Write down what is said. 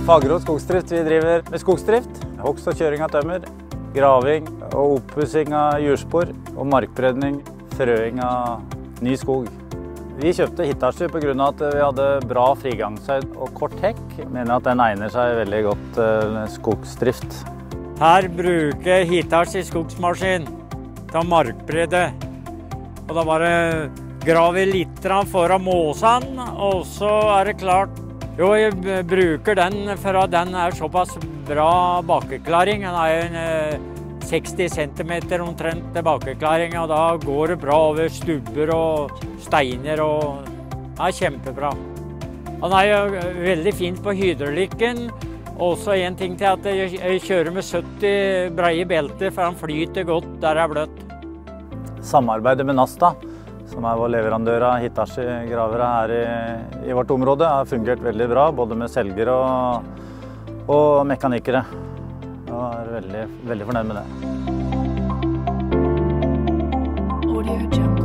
Fagerå Skogsdrift, vi driver med skogsdrift, hogst og kjøring av tømmer, graving og oppussing av jordspor og markbredning, frøing av ny skog. Vi kjøpte Hitachi på grunn av at vi hadde bra frigangshøyd og kort hekk. Jeg mener at den egner seg veldig godt til skogsdrift. Her bruker Hitachi skogsmaskin til markbredde. Og da bare graver vi litt foran måsen, og så er det klart. Jo, jeg bruker den for at den er såpass bra bakkeklaring. Den er en 60 cm omtrent til bakkeklaring, og da går det bra over stubber og steiner, og det er kjempebra. Han er jo veldig fint på hydraulikken. Også en ting til at jeg kjører med 70 breie belter, for han flyter godt der det er bløtt. Samarbeidet med Nasta, som er vår leverandør av Hitachi-gravere her i vårt område, har fungert veldig bra, både med selgere og mekanikere. Jeg er veldig fornøyd med det.